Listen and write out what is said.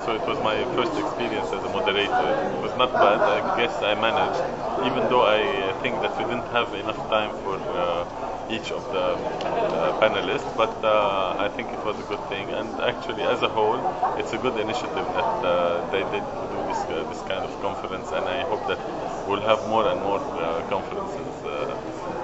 So it was my first experience as a moderator. It was not bad. I guess I managed, even though I think that we didn't have enough time for each of the panelists. But I think it was a good thing. And actually, as a whole, it's a good initiative that they did to do this kind of conference. And I hope that we'll have more and more conferences